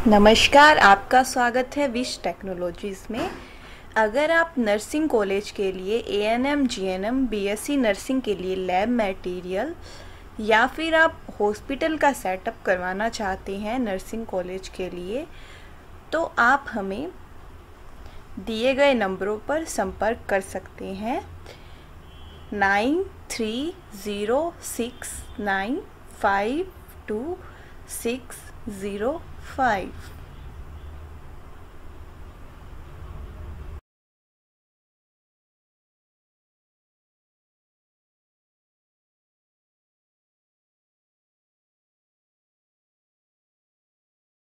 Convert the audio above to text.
नमस्कार, आपका स्वागत है विश टेक्नोलॉजीज़ में। अगर आप नर्सिंग कॉलेज के लिए एएनएम, जीएनएम, बीएससी नर्सिंग के लिए लैब मटेरियल या फिर आप हॉस्पिटल का सेटअप करवाना चाहते हैं नर्सिंग कॉलेज के लिए, तो आप हमें दिए गए नंबरों पर संपर्क कर सकते हैं 9306952605।